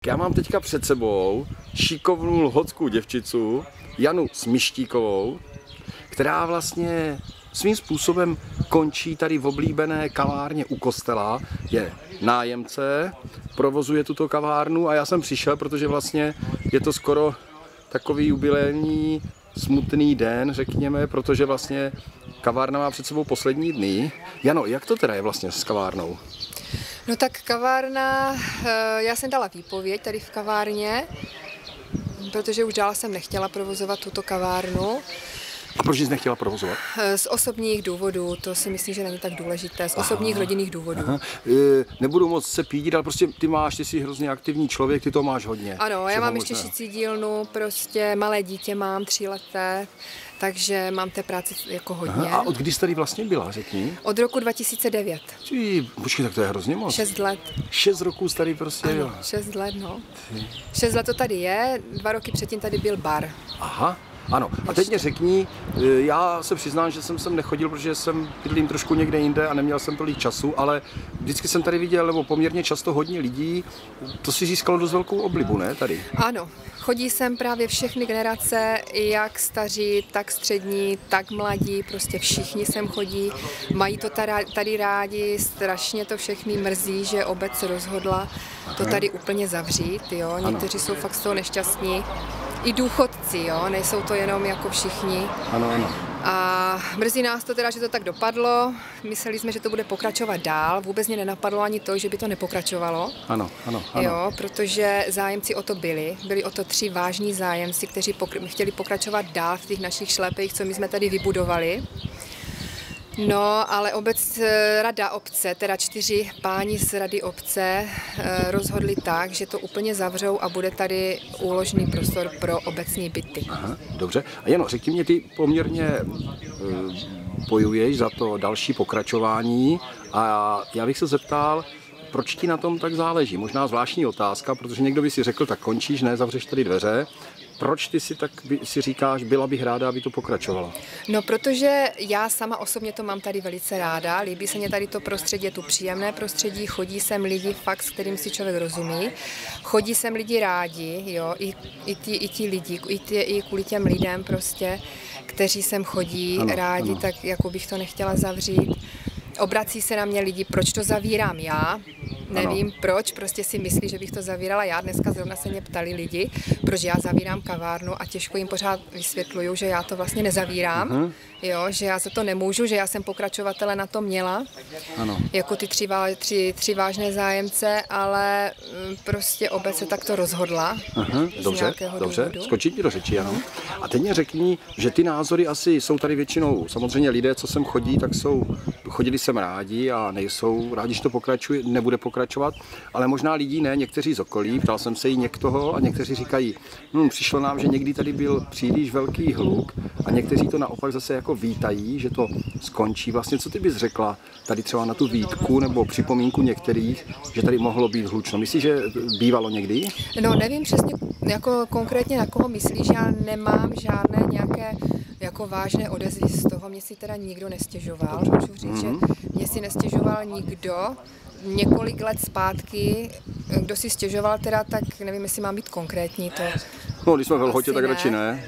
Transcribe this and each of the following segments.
já mám teďka před sebou šikovnou lhotskou děvčicu, Janu Smištíkovou, která vlastně svým způsobem končí tady v oblíbené kavárně u kostela, je nájemce, provozuje tuto kavárnu a já jsem přišel, protože vlastně je to skoro takový jubilejní, smutný den, řekněme, protože vlastně kavárna má před sebou poslední dny. Jano, jak to teda je vlastně s kavárnou? No tak kavárna, já jsem dala výpověď tady v kavárně, protože už dál jsem nechtěla provozovat tuto kavárnu. A proč jsi nechtěla provozovat? Z osobních důvodů, to si myslím, že není tak důležité, z osobních rodinných důvodů. Aha. Nebudu moc se pídit, ale prostě ty jsi hrozně aktivní člověk, ty to máš hodně. Ano, já mám ještě šicí dílnu, prostě malé dítě mám, 3leté, takže mám té práce jako hodně. Aha, a od kdy jsi tady vlastně byla, řekni? Od roku 2009. Počkej, tak to je hrozně moc. 6 let. 6 roků jsi tady prostě Ano, jo. 6 let, no. 6 let to tady je, 2 roky předtím tady byl bar. Aha. Ano, a teď mě řekni, já se přiznám, že jsem sem nechodil, protože jsem bydlím trošku někde jinde a neměl jsem tolik času, ale vždycky jsem tady viděl, nebo poměrně často hodně lidí, to si získalo dost velkou oblibu, ne, tady? Ano, chodí sem právě všechny generace, jak staří, tak střední, tak mladí, prostě všichni sem chodí, mají to tady rádi, strašně to všechny mrzí, že obec se rozhodla to tady úplně zavřít, jo, někteří jsou fakt z toho nešťastní. I důchodci, jo, nejsou to jenom jako všichni. Ano, ano. A mrzí nás to teda, že to tak dopadlo. Mysleli jsme, že to bude pokračovat dál. Vůbec mě nenapadlo ani to, že by to nepokračovalo. Ano, ano, ano. Jo, protože zájemci o to byli. Byli o to 3 vážní zájemci, kteří chtěli pokračovat dál v těch našich šlepech, co my jsme tady vybudovali. No, ale rada obce, teda 4 páni z rady obce rozhodli tak, že to úplně zavřou a bude tady úložný prostor pro obecní byty. Aha, dobře. A Jano, řekni mě, ty poměrně bojuješ za to další pokračování a já bych se zeptal, proč ti na tom tak záleží? Možná zvláštní otázka, protože někdo by si řekl, tak končíš, ne, zavřeš tady dveře. Proč ty si říkáš, byla bych ráda, aby to pokračovalo? No, protože já sama osobně to mám tady velice ráda, líbí se mě tady to prostředí, je tu příjemné prostředí, chodí sem lidi fakt, s kterým si člověk rozumí, chodí sem lidi rádi, jo, i ti lidi, i kvůli těm lidem prostě, kteří sem chodí rádi, ano. tak jako bych to nechtěla zavřít. Obrací se na mě lidi, proč to zavírám já. Nevím proč, prostě si myslí, že bych to zavírala já. Dneska zrovna se mě ptali lidi, proč já zavírám kavárnu a těžko jim pořád vysvětluju, že já to vlastně nezavírám, jo, že já za to nemůžu, že já jsem pokračovatele na to měla, jako ty 3 vážné zájemce, ale prostě obec se takto rozhodla. Dobře, skočit ti do řeči, ano. A teď mě řekni, že ty názory asi jsou tady většinou, samozřejmě lidé, co sem chodí, tak chodili sem rádi a nejsou rádi, že to nebude pokračovat, ale možná lidí ne, někteří z okolí, ptal jsem se jí některého a někteří říkají, přišlo nám, že někdy tady byl příliš velký hluk a někteří to naopak zase jako vítají, že to skončí. Vlastně co ty bys řekla tady třeba na tu výtku nebo připomínku některých, že tady mohlo být hlučno? Myslíš, že bývalo někdy? No, nevím přesně jako konkrétně na koho myslíš, já nemám žádné nějaké jako vážné odezvy z toho, mě si teda nikdo nestěžoval, můžu říct, že mě si nestěžoval nikdo. Několik let zpátky, kdo si stěžoval teda, tak nevím, jestli mám být konkrétní, to no, když jsme ve Lhotě, tak radši ne.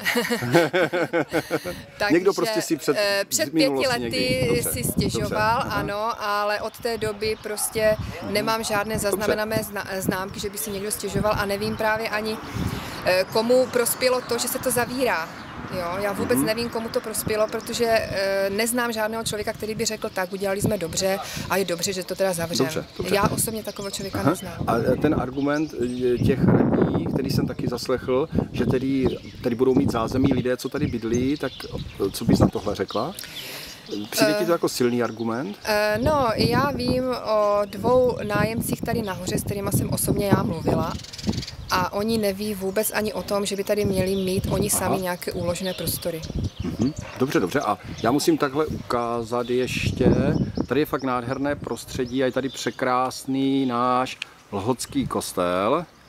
Někdo prostě si před 5 lety si stěžoval, ano, ale od té doby prostě nemám žádné zaznamenané známky, že by si někdo stěžoval a nevím právě ani, komu prospělo to, že se to zavírá. Jo, já vůbec nevím, komu to prospělo, protože neznám žádného člověka, který by řekl, tak udělali jsme dobře a je dobře, že to teda zavřeme. Dobře. Já osobně takového člověka neznám. A ten argument těch radních, který jsem taky zaslechl, že tady budou mít zázemí lidé, co tady bydlí, tak co bys na tohle řekla? Přijde ti to jako silný argument? No, já vím o 2 nájemcích tady nahoře, s kterými jsem osobně já mluvila. A oni neví vůbec ani o tom, že by tady měli mít oni sami nějaké úložené prostory. Dobře. A já musím takhle ukázat ještě. Tady je fakt nádherné prostředí a je tady překrásný náš lhotský kostel.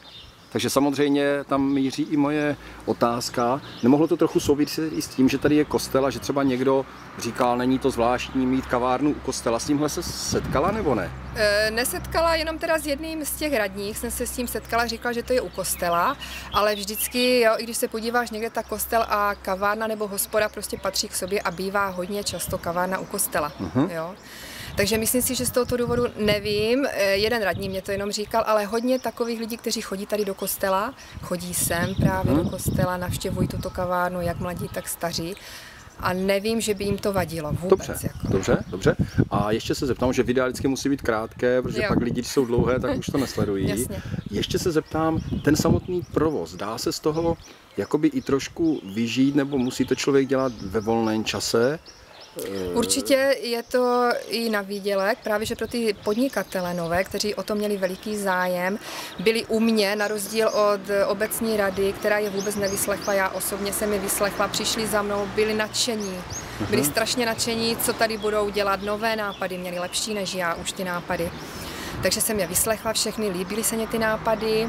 Takže samozřejmě tam míří i moje otázka. Nemohlo to trochu souviset i s tím, že tady je kostel a že třeba někdo říkal, není to zvláštní mít kavárnu u kostela. S tímhle se setkala nebo ne? Nesetkala, jenom teda s jedním z těch radních jsem se s tím setkala, říkala, že to je u kostela, ale vždycky, jo, i když se podíváš někde, tak kostel a kavárna nebo hospoda prostě patří k sobě a bývá hodně často kavárna u kostela. Jo. Takže myslím si, že z tohoto důvodu nevím, jeden radní mě to jenom říkal, ale hodně takových lidí, kteří chodí tady do kostela, chodí sem právě do kostela, navštěvují tuto kavárnu, jak mladí, tak staří. A nevím, že by jim to vadilo vůbec. Dobře. A ještě se zeptám, že videa vždycky musí být krátké, protože pak lidi, když jsou dlouhé, tak už to nesledují. Jasně. Ještě se zeptám, ten samotný provoz, dá se z toho jakoby i trošku vyžít, nebo musí to člověk dělat ve volném čase? Určitě je to i na výdělek, právě že pro ty podnikatele nové, kteří o to měli veliký zájem, byli u mě, na rozdíl od obecní rady, která je vůbec nevyslechla, já osobně jsem je vyslechla, přišli za mnou, byli nadšení. Byli strašně nadšení, co tady budou dělat, nové nápady, měli lepší než já už ty nápady. Takže jsem je vyslechla všechny, líbily se mě ty nápady.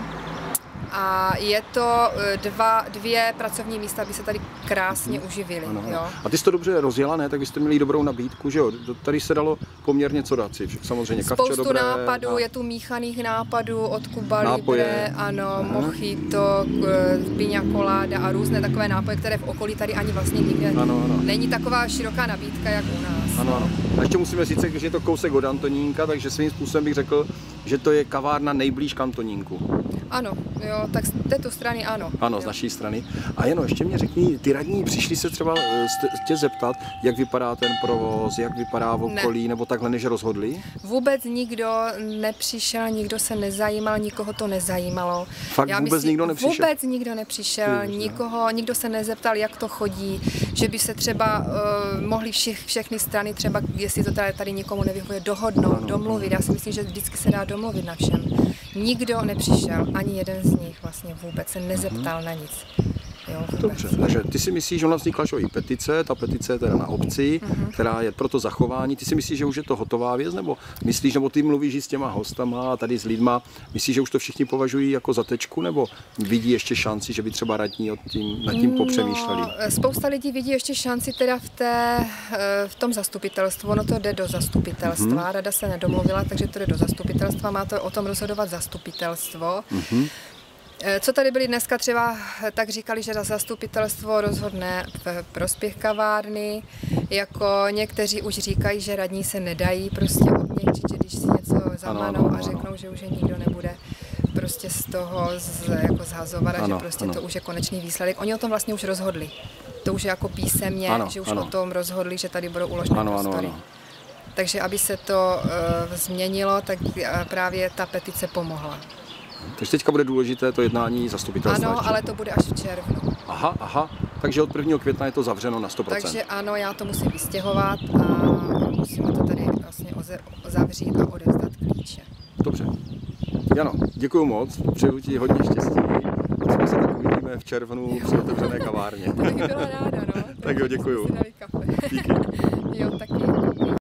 A je to dvě pracovní místa, aby se tady krásně uživili. Jo. A ty jsi to dobře rozjela, ne? Tak byste měli dobrou nabídku, že jo? Tady se dalo poměrně co dát si. Samozřejmě kavče spoustu dobré. Nápadů, je tu míchaných nápadů od Cuba Libre, ano, mojito, piña colada a různé takové nápoje, které v okolí tady ani vlastně nikde není taková široká nabídka, jak u nás. Ano. A ještě musíme říct, že je to kousek od Antonínka, takže svým způsobem bych řekl, že to je kavárna nejblíž k Antonínku. Ano, jo, tak z této strany ano. Ano, z naší strany. A jenom ještě mě řekni, ty radní přišli se třeba tě zeptat, jak vypadá ten provoz, jak vypadá v okolí, nebo takhle, než rozhodli? Vůbec nikdo nepřišel, nikdo se nezajímal, nikoho to nezajímalo. Fakt vůbec nikdo nepřišel? Vůbec nikdo nepřišel, nikdo se nezeptal, jak to chodí, že by se třeba mohli všechny strany, třeba jestli to tady někomu nevyhovuje, dohodnout, domluvit. Já si myslím, že vždycky se dá domluvit na všem. Nikdo nepřišel, ani jeden z nich vlastně vůbec se nezeptal na nic. Jo, dobře, takže ty si myslíš, že ona vznikla i petice, ta petice je teda na obci, která je pro to zachování. Ty si myslíš, že už je to hotová věc, nebo myslíš, nebo ty mluvíš s těma hostama a tady s lidma, myslíš, že už to všichni považují jako za tečku, nebo vidí ještě šanci, že by třeba radní nad tím popřemýšleli? Spousta lidí vidí ještě šanci teda v tom zastupitelstvu, ono to jde do zastupitelstva, rada se nedomluvila, takže to jde do zastupitelstva, má to o tom rozhodovat zastupitelstvo. Co tady byli dneska třeba, tak říkali, že zastupitelstvo rozhodne v prospěch kavárny, jako někteří už říkají, že radní se nedají prostě odměnit, že když si něco zamanou a řeknou, že už je nikdo nebude prostě z toho jako zhazovat a že prostě to už je konečný výsledek. Oni o tom vlastně už rozhodli. To už je jako písemně, že už o tom rozhodli, že tady budou uložené prostory. Takže aby se to změnilo, tak právě ta petice pomohla. Takže teďka bude důležité to jednání zastupitelstva. Ano, ale to bude až v červnu. Aha, takže od 1. května je to zavřeno na 100%. Takže ano, já to musím vystěhovat a musíme to tady vlastně zavřít a odevzdat klíče. Dobře. Jano, děkuju moc, přeju ti hodně štěstí. Třeba se tak uvidíme v červnu při otevřené kavárně. To bych byla ráda, no. Tak jo, děkuju. Díky. Díky. Jo, taky.